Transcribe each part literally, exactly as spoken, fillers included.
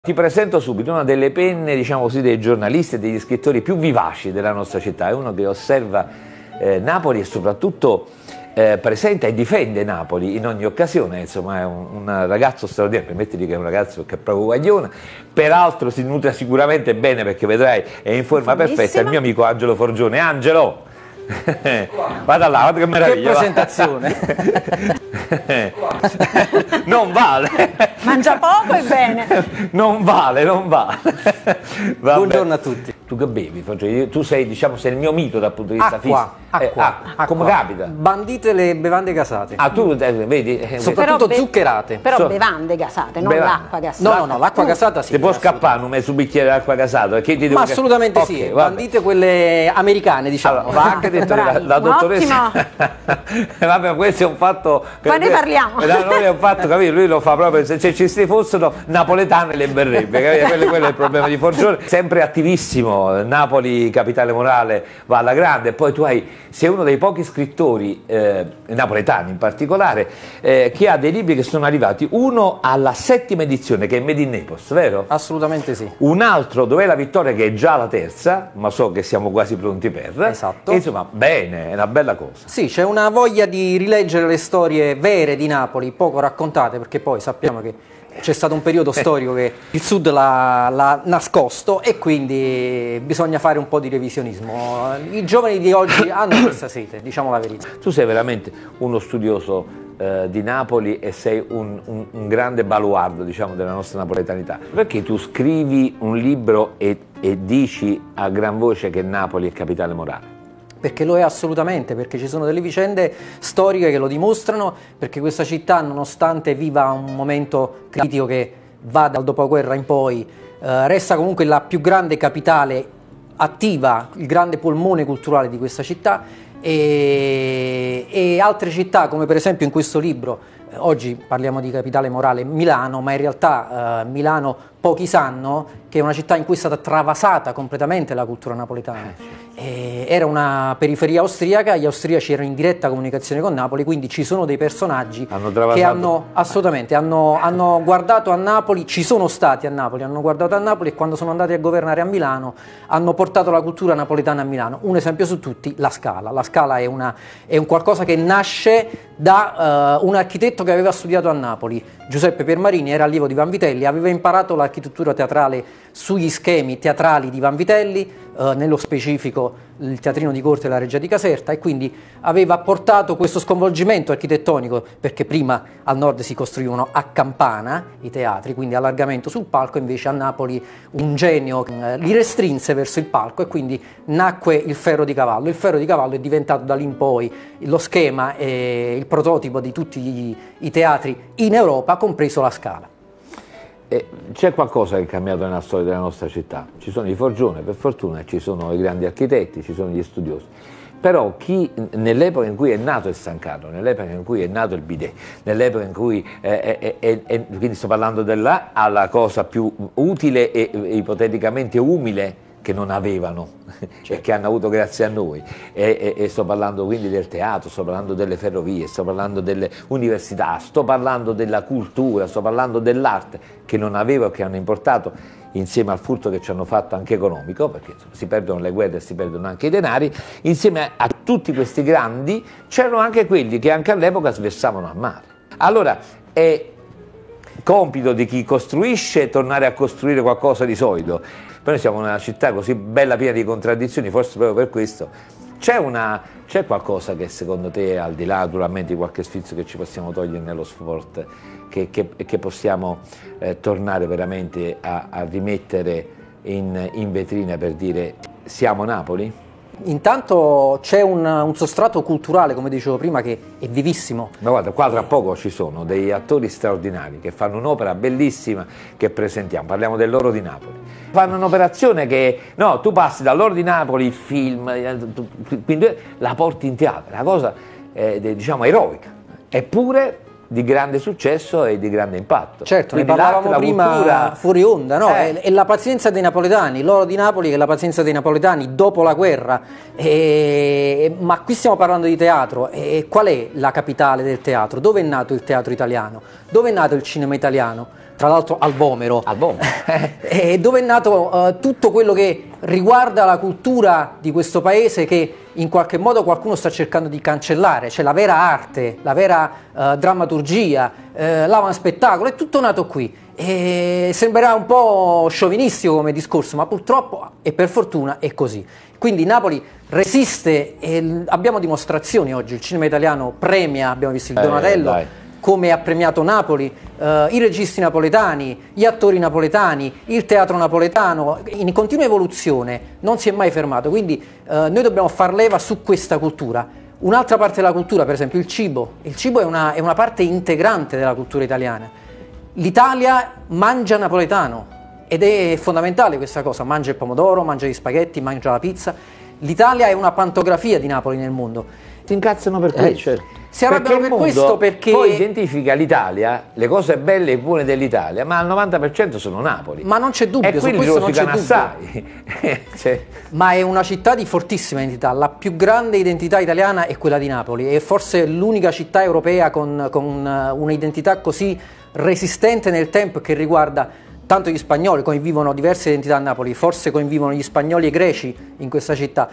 Ti presento subito una delle penne, diciamo così, dei giornalisti e degli scrittori più vivaci della nostra città. È uno che osserva eh, Napoli e soprattutto eh, presenta e difende Napoli in ogni occasione. Insomma, è un, un ragazzo straordinario. Permettimi che è un ragazzo che è proprio guaglione, peraltro si nutre sicuramente bene, perché vedrai è in forma perfetta. È il mio amico Angelo Forgione. Angelo! Vada là, guarda che meraviglia! Che presentazione! Non vale! Mangia poco e bene! Non vale, non vale! Vabbè. Buongiorno a tutti! Tu che bevi? Tu sei, diciamo, sei il mio mito dal punto di vista acqua, fisico. Acqua, eh, ah, acqua. Come capita? Bandite le bevande gasate. Ah, tu eh, vedi? Eh, Soprattutto però zuccherate. Però So, bevande gasate, non bevande. l'acqua gasata. No, no, no, l'acqua gasata sì. Ti può scappare un su bicchiere d'acqua gasata? Perché ti devo Ma assolutamente okay, sì, vabbè. Bandite quelle americane, diciamo. Allora, va anche detto la, la dottoressa. Vabbè, questo è un fatto. Ma ne parliamo. Noi è un fatto, capito? Lui lo fa proprio, se ci si fossero napoletane le berrebbe, capito? Quello, quello è il problema di Forgione. Sempre attivissimo, Napoli capitale morale, va alla grande. E poi tu hai, sei uno dei pochi scrittori eh, napoletani in particolare eh, che ha dei libri che sono arrivati, uno alla settima edizione che è Made in Naples, vero? Assolutamente sì. Un altro dove è la vittoria che è già la terza, ma so che siamo quasi pronti per. Esatto. E insomma, bene, è una bella cosa. Sì, c'è una voglia di rileggere le storie vere di Napoli, poco raccontate, perché poi sappiamo che c'è stato un periodo storico che il Sud l'ha nascosto e quindi bisogna fare un po' di revisionismo. I giovani di oggi hanno questa sete, diciamo la verità. Tu sei veramente uno studioso eh, di Napoli e sei un, un, un grande baluardo, diciamo, della nostra napoletanità. Perché tu scrivi un libro e, e dici a gran voce che Napoli è capitale morale? Perché lo è assolutamente, perché ci sono delle vicende storiche che lo dimostrano, perché questa città, nonostante viva un momento critico che va dal dopoguerra in poi, eh, resta comunque la più grande capitale attiva, il grande polmone culturale di questa città, e, e altre città, come per esempio in questo libro, eh, oggi parliamo di capitale morale Milano, ma in realtà eh, Milano pochi sanno che è una città in cui è stata travasata completamente la cultura napoletana. E era una periferia austriaca, gli austriaci erano in diretta comunicazione con Napoli, quindi ci sono dei personaggi hanno che hanno assolutamente hanno, hanno guardato a Napoli, ci sono stati a Napoli, hanno guardato a Napoli e quando sono andati a governare a Milano hanno portato la cultura napoletana a Milano. Un esempio su tutti, la Scala. La Scala è, una, è un qualcosa che nasce da uh, un architetto che aveva studiato a Napoli, Giuseppe Piermarini, era allievo di Vanvitelli, aveva imparato l'architettura teatrale sugli schemi teatrali di Vanvitelli, eh, nello specifico il teatrino di corte e la Reggia di Caserta, e quindi aveva portato questo sconvolgimento architettonico, perché prima al nord si costruivano a campana i teatri, quindi allargamento sul palco, invece a Napoli un genio eh, li restrinse verso il palco e quindi nacque il ferro di cavallo. Il ferro di cavallo è diventato da lì in poi lo schema e il prototipo di tutti i, i teatri in Europa, compreso la Scala. C'è qualcosa che è cambiato nella storia della nostra città, ci sono i Forgione per fortuna, ci sono i grandi architetti, ci sono gli studiosi, però chi nell'epoca in cui è nato il San Carlo, nell'epoca in cui è nato il bidet, nell'epoca in cui è, è, è, è, quindi sto parlando della alla cosa più utile e, e ipoteticamente umile che non avevano, certo, e che hanno avuto grazie a noi, e, e, e sto parlando quindi del teatro, sto parlando delle ferrovie, sto parlando delle università, sto parlando della cultura, sto parlando dell'arte che non avevo e che hanno importato, insieme al furto che ci hanno fatto anche economico, perché insomma, si perdono le guerre e si perdono anche i denari. Insieme a tutti questi grandi c'erano anche quelli che anche all'epoca sversavano a mare. Allora è compito di chi costruisce tornare a costruire qualcosa di solido. Però noi siamo in una città così bella, piena di contraddizioni, forse proprio per questo. C'è qualcosa che secondo te, al di là naturalmente di qualche sfizio che ci possiamo togliere nello sport, che, che, che possiamo eh, tornare veramente a, a rimettere in, in vetrina per dire siamo Napoli? Intanto c'è un, un sostrato culturale, come dicevo prima, che è vivissimo. Ma guarda, qua tra poco ci sono degli attori straordinari che fanno un'opera bellissima che presentiamo, parliamo dell'Oro di Napoli. Fanno un'operazione che, no, tu passi dall'Oro di Napoli, il film, quindi la porti in teatro, una cosa eh, diciamo eroica, eppure di grande successo e di grande impatto. Certo, quindi ne parlavamo prima cultura... fuori onda, no? Eh. È, è la pazienza dei napoletani, l'Oro di Napoli che è la pazienza dei napoletani dopo la guerra, e... ma qui stiamo parlando di teatro, e qual è la capitale del teatro? Dove è nato il teatro italiano? Dove è nato il cinema italiano? tra l'altro al Vomero, Al Vomero. e dove è nato uh, tutto quello che riguarda la cultura di questo paese che in qualche modo qualcuno sta cercando di cancellare, cioè la vera arte, la vera uh, drammaturgia, uh, l'avanspettacolo, è tutto nato qui. E sembrerà un po' sciovinistico come discorso, ma purtroppo e per fortuna è così. Quindi Napoli resiste e abbiamo dimostrazioni oggi, il cinema italiano premia, abbiamo visto il Eh, Donatello, dai. come ha premiato Napoli, eh, i registi napoletani, gli attori napoletani, il teatro napoletano, in continua evoluzione, non si è mai fermato, quindi eh, noi dobbiamo far leva su questa cultura. Un'altra parte della cultura, per esempio il cibo, il cibo è una, è una parte integrante della cultura italiana. L'Italia mangia napoletano ed è fondamentale questa cosa, mangia il pomodoro, mangia gli spaghetti, mangia la pizza. L'Italia è una pantografia di Napoli nel mondo. Si incazzano per Eh, questo. certo. Si arrabbiano Perché per il mondo questo perché... poi identifica l'Italia, le cose belle e buone dell'Italia, ma al novanta per cento sono Napoli. Ma non c'è dubbio, e su quindi questo non c'è rosicano dubbio. assai. Cioè, Ma è una città di fortissima identità, la più grande identità italiana è quella di Napoli, è forse l'unica città europea con, con un'identità così resistente nel tempo che riguarda tanto gli spagnoli, convivono diverse identità a Napoli, forse convivono gli spagnoli e i greci in questa città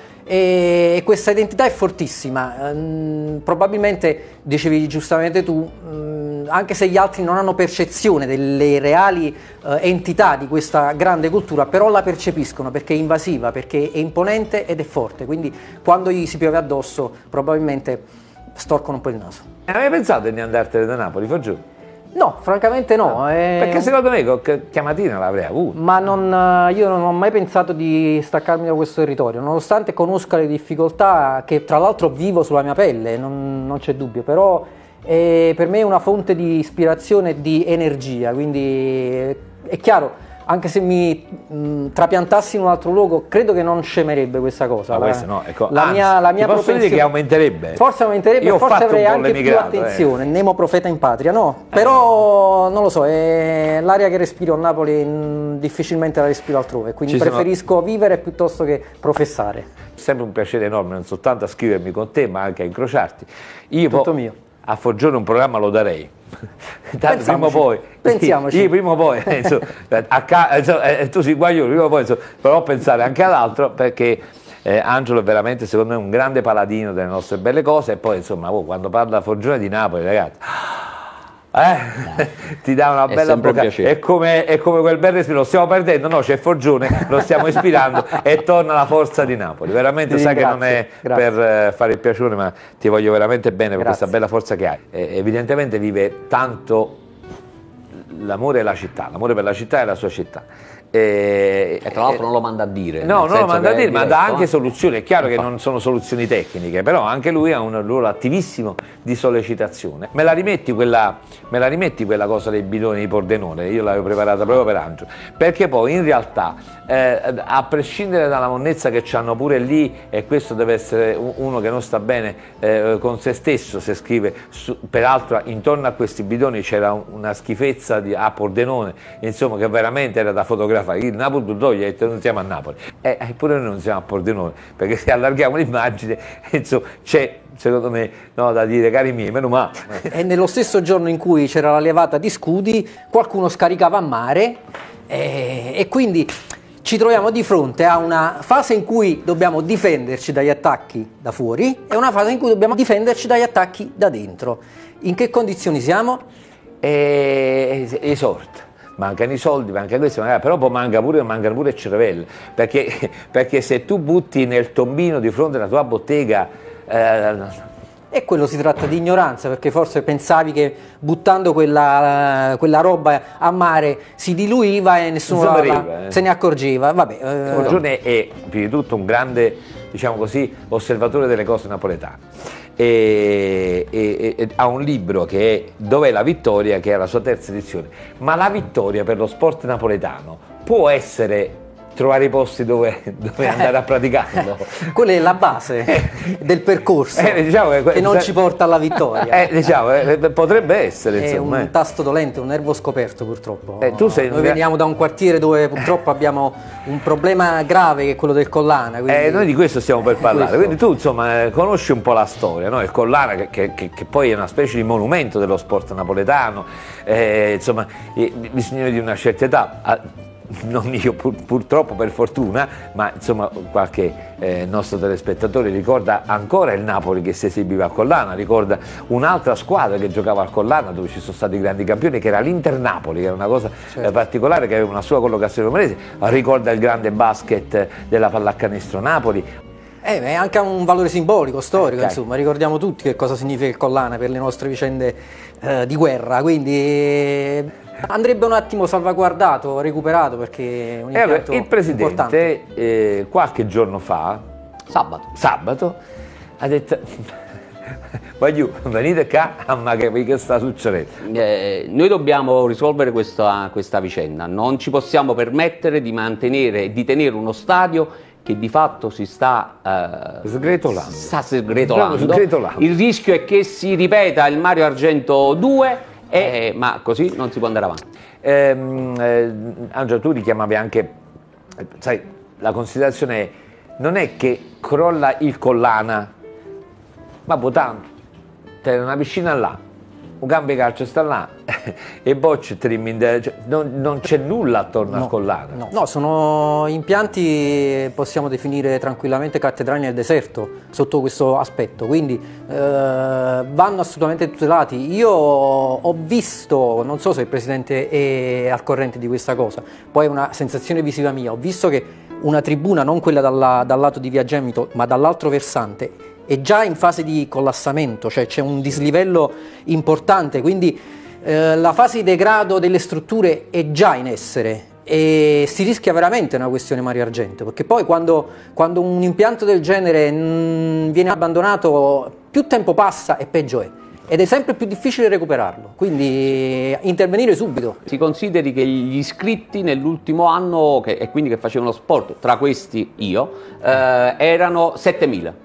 e, e questa identità è fortissima. Ehm, probabilmente, dicevi giustamente tu, mh, anche se gli altri non hanno percezione delle reali eh, entità di questa grande cultura, però la percepiscono perché è invasiva, perché è imponente ed è forte, quindi quando gli si piove addosso probabilmente storcono un po' il naso. Avevi pensato di andartene da Napoli, fa giù? No, francamente no. No, eh, Perché secondo me con chiamatina l'avrei avuto. Ma non, io non ho mai pensato di staccarmi da questo territorio, nonostante conosca le difficoltà che tra l'altro vivo sulla mia pelle, non, non c'è dubbio, però è, per me è una fonte di ispirazione e di energia, quindi è chiaro, anche se mi mh, trapiantassi in un altro luogo, credo che non scemerebbe questa cosa. Ma la, questo no, ecco, la anzi, mia, la mia ti posso dire che aumenterebbe. Forse aumenterebbe, Io ho forse fatto avrei un po' anche più l'emigrato, eh. attenzione. Nemo profeta in patria, no? Però non lo so, è l'aria che respiro a Napoli mh, difficilmente la respiro altrove, quindi Ci sono- preferisco vivere piuttosto che professare. È sempre un piacere enorme, non soltanto a scrivermi con te, ma anche a incrociarti. Io Tutto po- mio. A Foggione un programma lo darei. Tanto prima o Pensiamoci. poi, Pensiamoci. io prima o poi, eh, insomma, a ca- insomma, eh, tu sei guaglione, prima o poi, insomma, però pensare anche ad altro perché eh, Angelo è veramente secondo me un grande paladino delle nostre belle cose e poi insomma oh, quando parla Foggione di Napoli ragazzi eh, ti dà una È bella sempre un bocca, piacere. è come, è come quel bel respiro, lo stiamo perdendo, no c'è Foggione, lo stiamo ispirando e torna la forza di Napoli, veramente Ti sai che ringrazio, non è grazie. per eh, fare il piacere ma ti voglio veramente bene per Grazie. questa bella forza che hai. Eh, evidentemente vive tanto l'amore e la città, l'amore per la città e la sua città. E, E tra l'altro non lo manda a dire. No, nel non lo senso manda a che è dire, ma dà diretto, anche eh. soluzioni. È chiaro che Infatti. non sono soluzioni tecniche, però anche lui ha un ruolo attivissimo di sollecitazione. Me la rimetti quella, me la rimetti quella cosa dei bidoni di Pordenone? Io l'avevo preparata proprio per Angelo, perché poi in realtà, eh, a prescindere dalla monnezza che c'hanno pure lì, e questo deve essere un- uno che non sta bene eh, con se stesso, se scrive, su, peraltro intorno a questi bidoni c'era un- una schifezza di, a Pordenone, insomma, che veramente era da fotografare. Il Napoli Budò gli ha detto non siamo a Napoli, e eh, pure noi non siamo a Pordenone, perché se allarghiamo l'immagine, insomma, c'è secondo me no, da dire, cari miei, meno male. E nello stesso giorno in cui c'era la levata di scudi, qualcuno scaricava a mare e, e quindi ci troviamo di fronte a una fase in cui dobbiamo difenderci dagli attacchi da fuori e una fase in cui dobbiamo difenderci dagli attacchi da dentro. In che condizioni siamo? E esorta. Mancano i soldi, manca questo, magari, però poi manca pure, mancano pure il cervello, perché, perché se tu butti nel tombino di fronte alla tua bottega, eh, E quello si tratta di ignoranza, perché forse pensavi che buttando quella, quella roba a mare si diluiva e nessuno Non la- sapeva, la- eh. se ne accorgeva. Vabbè, eh, Forgione è prima di tutto un grande, diciamo così, osservatore delle cose napoletane. E, e- e- ha un libro che è Dov'è la vittoria, che è la sua terza edizione, ma la vittoria per lo sport napoletano può essere trovare i posti dove, dove andare a praticarlo. Quella è la base del percorso eh, diciamo che, che non ci porta alla vittoria. Eh, diciamo, eh, potrebbe essere. È insomma, un eh. tasto dolente, un nervo scoperto purtroppo. Eh, tu sei Noi veniamo da un quartiere dove purtroppo abbiamo un problema grave che è quello del Collana. Quindi... Eh, noi di questo stiamo per parlare, questo. quindi tu insomma eh, conosci un po' la storia, no? Il Collana che, che, che, che poi è una specie di monumento dello sport napoletano, eh, insomma i signori di una certa età, ah, non io pur, purtroppo per fortuna, ma insomma qualche eh, nostro telespettatore ricorda ancora il Napoli che si esibiva a Collana, ricorda un'altra squadra che giocava al Collana dove ci sono stati grandi campioni che era l'Inter Napoli, che era una cosa certo. eh, particolare, che aveva una sua collocazione numerese, ricorda il grande basket della pallacanestro Napoli. Eh, è anche un valore simbolico, storico, eh, insomma, ricordiamo tutti che cosa significa il Collana per le nostre vicende eh, di guerra, quindi eh, andrebbe un attimo salvaguardato, recuperato, perché è un impianto eh, il Presidente eh, qualche giorno fa, sabato, sabato ha detto voglio venite qua a ma capire che sta succedendo. Eh, noi dobbiamo risolvere questa, questa vicenda, non ci possiamo permettere di mantenere e di tenere uno stadio che di fatto si sta, eh, sgretolando. sta sgretolando. sgretolando. Il rischio è che si ripeta il Mario Argento due, eh, ma così non si può andare avanti. Ehm, eh, Angelo, tu richiamavi anche, sai, la considerazione è, non è che crolla il Collana, ma può tanto, c'è una piscina là, un campo di calcio sta là e bocce cioè, non, non c'è nulla attorno no, al Collana. No. no, sono impianti, possiamo definire tranquillamente cattedrali nel deserto sotto questo aspetto, quindi eh, vanno assolutamente tutelati. Io ho visto, non so se il Presidente è al corrente di questa cosa, poi è una sensazione visiva mia, ho visto che una tribuna, non quella dalla, dal lato di Via Gemito, ma dall'altro versante, è già in fase di collassamento, cioè c'è un dislivello importante, quindi eh, la fase di degrado delle strutture è già in essere e si rischia veramente una questione Mario Argento, perché poi quando, quando un impianto del genere mh, viene abbandonato, più tempo passa e peggio è. Ed è sempre più difficile recuperarlo, quindi intervenire subito. Si consideri che gli iscritti nell'ultimo anno, che, e quindi che facevano sport, tra questi io, eh, erano settemila.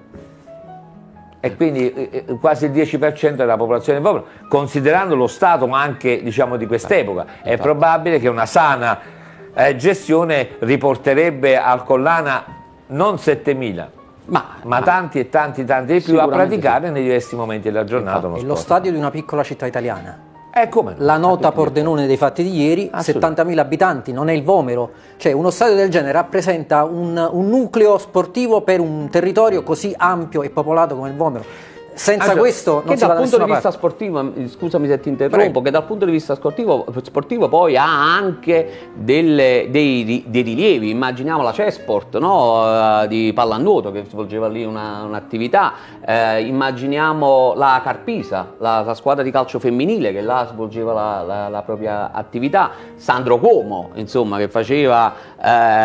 E quindi eh, quasi il dieci per cento della popolazione del popolo, considerando lo stato anche diciamo, di quest'epoca, è probabile che una sana eh, gestione riporterebbe al Collana non settemila, ma, ma tanti e tanti tanti di più a praticare sì. nei diversi momenti della giornata. È lo stadio di una piccola città italiana. Eh, come? La nota Pordenone dei fatti di ieri, settantamila abitanti, non è il Vomero, cioè uno stadio del genere rappresenta un, un nucleo sportivo per un territorio così ampio e popolato come il Vomero. Senza Angelo, questo non che si va dal da punto di nessuna vista parte. sportivo, scusami se ti interrompo, Prego. che dal punto di vista sportivo, sportivo poi ha anche delle, dei, dei rilievi. Immaginiamo la Cesport, no? uh, di pallanuoto che svolgeva lì un'attività, uh, immaginiamo la Carpisa, la, la squadra di calcio femminile che là svolgeva la, la, la propria attività, Sandro Como insomma che faceva uh,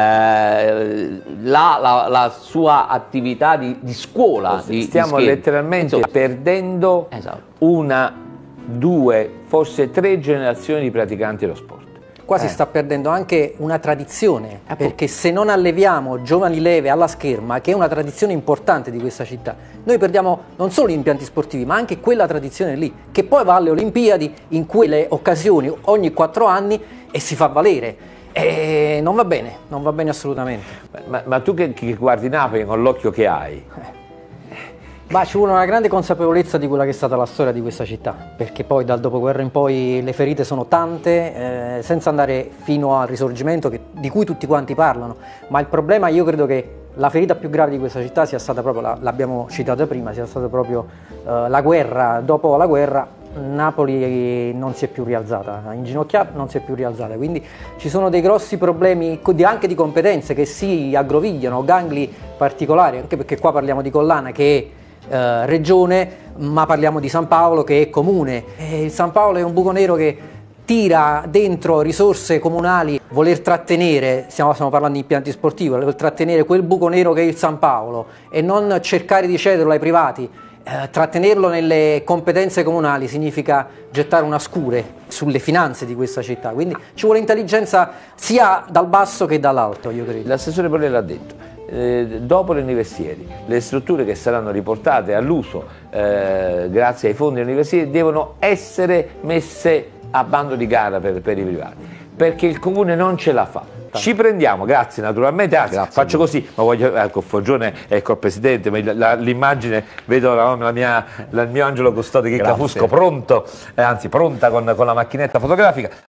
la, la, la sua attività di, di scuola. Di, Stiamo di letteralmente insomma, perdendo esatto. una, due, forse tre generazioni di praticanti dello sport. Qua eh. si sta perdendo anche una tradizione, eh, perché se non alleviamo giovani leve alla scherma, che è una tradizione importante di questa città, noi perdiamo non solo gli impianti sportivi, ma anche quella tradizione lì, che poi va alle Olimpiadi in quelle occasioni ogni quattro anni e si fa valere. E non va bene, non va bene assolutamente. Ma, ma tu che, che guardi Napoli con l'occhio che hai, eh. Ma ci vuole una grande consapevolezza di quella che è stata la storia di questa città, perché poi dal dopoguerra in poi le ferite sono tante, eh, senza andare fino al risorgimento che, di cui tutti quanti parlano, ma il problema io credo che la ferita più grave di questa città sia stata proprio, l'abbiamo citato prima, sia stata proprio eh, la guerra. Dopo la guerra Napoli non si è più rialzata, inginocchiata non si è più rialzata, quindi ci sono dei grossi problemi anche di competenze che si aggrovigliano, gangli particolari, anche perché qua parliamo di Collana che è Uh, regione, ma parliamo di San Paolo che è comune. E il San Paolo è un buco nero che tira dentro risorse comunali, voler trattenere, stiamo, stiamo parlando di impianti sportivi, voler trattenere quel buco nero che è il San Paolo e non cercare di cederlo ai privati eh, trattenerlo nelle competenze comunali significa gettare una scure sulle finanze di questa città, quindi ci vuole intelligenza sia dal basso che dall'alto, io credo. L'assessore Porrella ha detto, eh, dopo le universieri, le strutture che saranno riportate all'uso eh, grazie ai fondi universitari devono essere messe a bando di gara per, per i privati, perché il comune non ce la fa. Ci prendiamo, grazie naturalmente, anzi grazie faccio così, ma voglio, ecco Foggione, ecco il Presidente, l'immagine, vedo la, la mia, la, il mio angelo custode Chicca Fusco pronto, eh, anzi pronta con, con la macchinetta fotografica.